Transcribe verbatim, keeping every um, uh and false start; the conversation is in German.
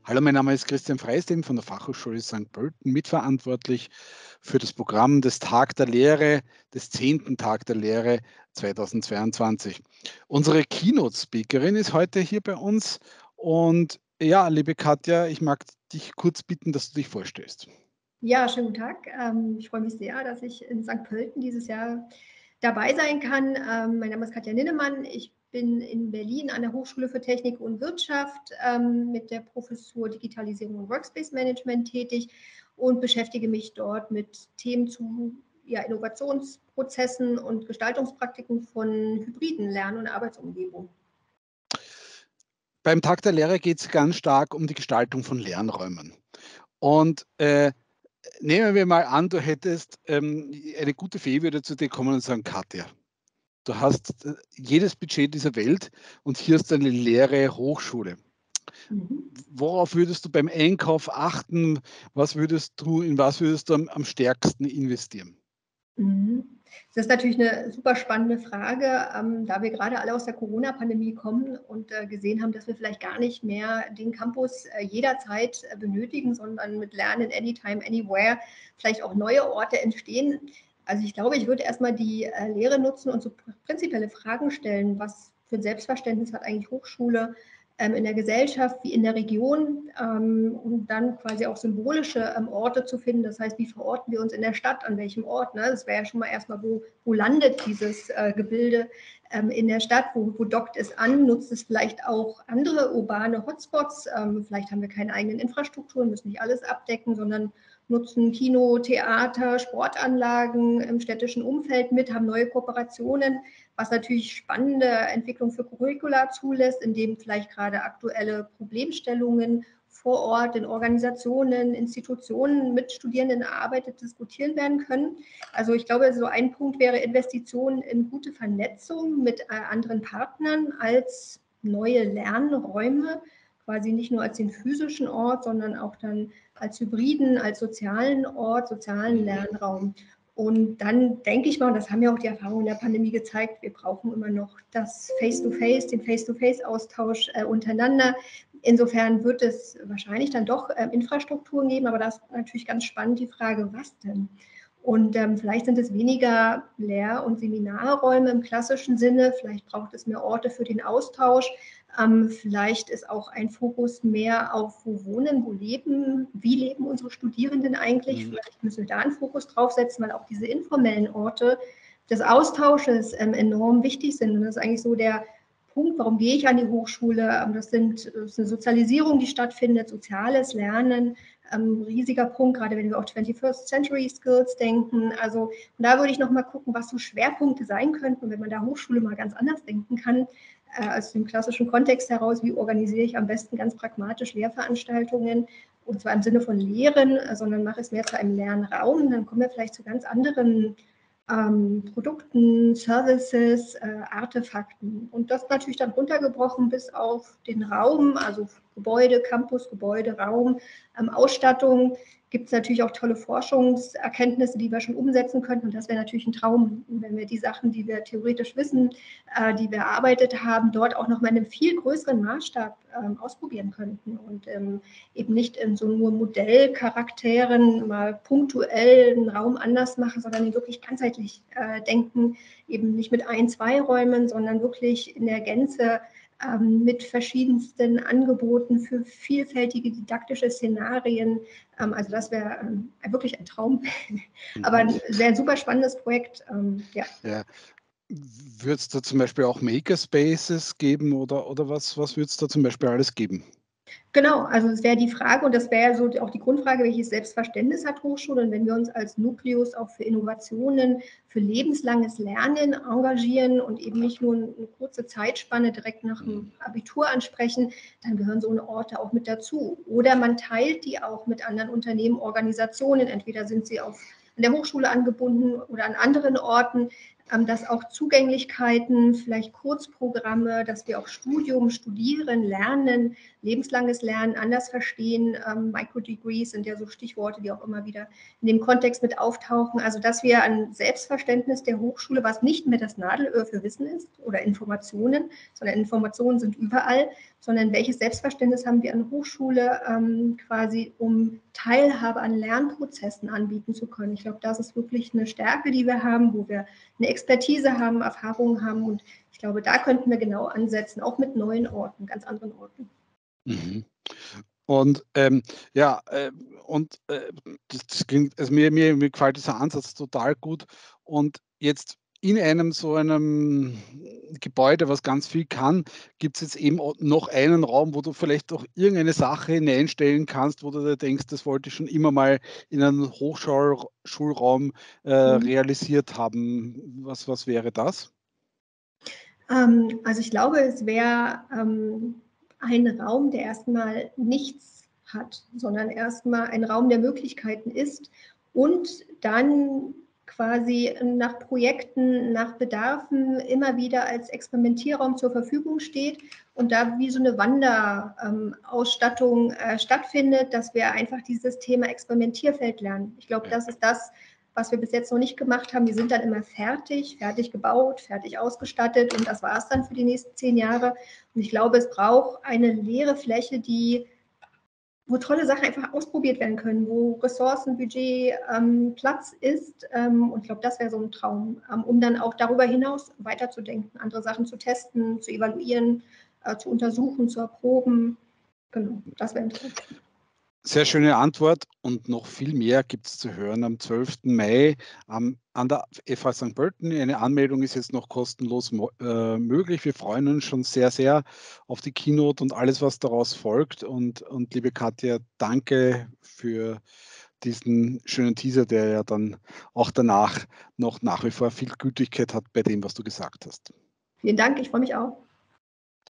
Hallo, mein Name ist Christian Freistem von der Fachhochschule Sankt Pölten, mitverantwortlich für das Programm des Tag der Lehre, des zehnten Tag der Lehre zweitausendzweiundzwanzig. Unsere Keynote-Speakerin ist heute hier bei uns und ja, liebe Katja, ich mag dich kurz bitten, dass du dich vorstellst. Ja, schönen guten Tag. Ähm, ich freue mich sehr, dass ich in Sankt Pölten dieses Jahr dabei sein kann. Ähm, mein Name ist Katja Ninnemann. Ich bin in Berlin an der Hochschule für Technik und Wirtschaft ähm, mit der Professur Digitalisierung und Workspace Management tätig und beschäftige mich dort mit Themen zu ja, Innovationsprozessen und Gestaltungspraktiken von hybriden Lern- und Arbeitsumgebungen. Beim Tag der Lehre geht es ganz stark um die Gestaltung von Lernräumen. Und äh, nehmen wir mal an, du hättest ähm, eine gute Fee würde zu dir kommen und sagen, Katja, du hast äh, jedes Budget dieser Welt und hier ist eine leere Hochschule. Mhm. Worauf würdest du beim Einkauf achten? Was würdest du, in was würdest du am, am stärksten investieren? Mhm. Das ist natürlich eine super spannende Frage, ähm, da wir gerade alle aus der Corona-Pandemie kommen und äh, gesehen haben, dass wir vielleicht gar nicht mehr den Campus äh, jederzeit äh, benötigen, sondern mit Lernen anytime, anywhere vielleicht auch neue Orte entstehen. Also ich glaube, ich würde erstmal die äh, Lehre nutzen und so prinzipielle Fragen stellen. Was für ein Selbstverständnis hat eigentlich Hochschule ähm, in der Gesellschaft wie in der Region, ähm, und dann quasi auch symbolische ähm, Orte zu finden. Das heißt, wie verorten wir uns in der Stadt, an welchem Ort? Ne? Das wäre ja schon mal erstmal, wo, wo landet dieses äh, Gebilde ähm, in der Stadt, wo, wo dockt es an, nutzt es vielleicht auch andere urbane Hotspots. Ähm, vielleicht haben wir keine eigenen Infrastrukturen, müssen nicht alles abdecken, sondern nutzen Kino, Theater, Sportanlagen im städtischen Umfeld mit, haben neue Kooperationen, was natürlich spannende Entwicklung für Curricula zulässt, indem vielleicht gerade aktuelle Problemstellungen vor Ort in Organisationen, Institutionen mit Studierenden erarbeitet, diskutieren werden können. Also ich glaube, so ein Punkt wäre Investitionen in gute Vernetzung mit äh, anderen Partnern als neue Lernräume, quasi nicht nur als den physischen Ort, sondern auch dann als hybriden, als sozialen Ort, sozialen Lernraum. Und dann denke ich mal, und das haben ja auch die Erfahrungen der Pandemie gezeigt, wir brauchen immer noch das Face-to-Face, den Face-to-Face-Austausch äh, untereinander. Insofern wird es wahrscheinlich dann doch äh, Infrastrukturen geben, aber das ist natürlich ganz spannend, die Frage, was denn? Und ähm, vielleicht sind es weniger Lehr- und Seminarräume im klassischen Sinne, vielleicht braucht es mehr Orte für den Austausch, ähm, vielleicht ist auch ein Fokus mehr auf, wo wohnen, wo leben, wie leben unsere Studierenden eigentlich. Mhm. Vielleicht müssen wir da einen Fokus draufsetzen, weil auch diese informellen Orte des Austausches ähm, enorm wichtig sind. Und das ist eigentlich so der Punkt, warum gehe ich an die Hochschule? Das, sind, das ist eine Sozialisierung, die stattfindet, soziales Lernen, ähm, riesiger Punkt, gerade wenn wir auch twenty-first Century Skills denken. Also da würde ich noch mal gucken, was so Schwerpunkte sein könnten, wenn man da Hochschule mal ganz anders denken kann, äh, aus dem klassischen Kontext heraus, wie organisiere ich am besten ganz pragmatisch Lehrveranstaltungen, und zwar im Sinne von Lehren, sondern mache es mehr zu einem Lernraum. Dann kommen wir vielleicht zu ganz anderen ähm, Produkten, Services, äh, Artefakten. Und das natürlich dann runtergebrochen bis auf den Raum, also Gebäude, Campus, Gebäude, Raum, ähm, Ausstattung. Gibt es natürlich auch tolle Forschungserkenntnisse, die wir schon umsetzen könnten. Und das wäre natürlich ein Traum, wenn wir die Sachen, die wir theoretisch wissen, äh, die wir erarbeitet haben, dort auch noch mal in einem viel größeren Maßstab ähm, ausprobieren könnten. Und ähm, eben nicht in so nur Modellcharakteren mal punktuell einen Raum anders machen, sondern ihn wirklich ganzheitlich äh, denken, eben nicht mit ein, zwei Räumen, sondern wirklich in der Gänze ähm, mit verschiedensten Angeboten für vielfältige didaktische Szenarien. Ähm, also das wäre ähm, wirklich ein Traum, aber Mhm. ein sehr super spannendes Projekt. Ähm, ja. Ja. Wird es da zum Beispiel auch Makerspaces geben oder, oder was, was wird es da zum Beispiel alles geben? Genau, also es wäre die Frage, und das wäre so auch die Grundfrage, welches Selbstverständnis hat Hochschule? Und wenn wir uns als Nukleus auch für Innovationen, für lebenslanges Lernen engagieren und eben nicht nur eine kurze Zeitspanne direkt nach dem Abitur ansprechen, dann gehören so eine Orte auch mit dazu. Oder man teilt die auch mit anderen Unternehmen, Organisationen, entweder sind sie auf an der Hochschule angebunden oder an anderen Orten. ähm, dass auch Zugänglichkeiten, vielleicht Kurzprogramme, dass wir auch Studium, Studieren, Lernen, lebenslanges Lernen anders verstehen. Ähm, Microdegrees sind ja so Stichworte, die auch immer wieder in dem Kontext mit auftauchen. Also dass wir ein Selbstverständnis der Hochschule, was nicht mehr das Nadelöhr für Wissen ist oder Informationen, sondern Informationen sind überall, sondern welches Selbstverständnis haben wir an Hochschule ähm, quasi, um Teilhabe an Lernprozessen anbieten zu können. Ich glaube, das ist wirklich eine Stärke, die wir haben, wo wir eine Expertise haben, Erfahrungen haben und ich glaube, da könnten wir genau ansetzen, auch mit neuen Orten, ganz anderen Orten. Mhm. Und ähm, ja, äh, und äh, das, das klingt, also mir, mir, mir gefällt dieser Ansatz total gut. Und jetzt in einem so einem Gebäude, was ganz viel kann, gibt es jetzt eben auch noch einen Raum, wo du vielleicht auch irgendeine Sache hineinstellen kannst, wo du dir denkst, das wollte ich schon immer mal in einem Hochschulraum äh, Mhm. realisiert haben. Was, was wäre das? Ähm, also ich glaube, es wäre ähm, ein Raum, der erstmal nichts hat, sondern erstmal ein Raum der Möglichkeiten ist und dann quasi nach Projekten, nach Bedarfen immer wieder als Experimentierraum zur Verfügung steht und da wie so eine Wanderausstattung äh, stattfindet, dass wir einfach dieses Thema Experimentierfeld lernen. Ich glaube, Ja. das ist das, was wir bis jetzt noch nicht gemacht haben. Wir sind dann immer fertig, fertig gebaut, fertig ausgestattet und das war es dann für die nächsten zehn Jahre. Und ich glaube, es braucht eine leere Fläche, die, wo tolle Sachen einfach ausprobiert werden können, wo Ressourcen, Budget, ähm, Platz ist. Ähm, und ich glaube, das wäre so ein Traum, ähm, um dann auch darüber hinaus weiterzudenken, andere Sachen zu testen, zu evaluieren, äh, zu untersuchen, zu erproben. Genau, das wäre ein Traum. Sehr schöne Antwort und noch viel mehr gibt es zu hören am zwölften Mai ähm, an der F H Sankt Pölten. Eine Anmeldung ist jetzt noch kostenlos äh, möglich. Wir freuen uns schon sehr, sehr auf die Keynote und alles, was daraus folgt. Und, und liebe Katja, danke für diesen schönen Teaser, der ja dann auch danach noch nach wie vor viel Gültigkeit hat bei dem, was du gesagt hast. Vielen Dank, ich freue mich auch.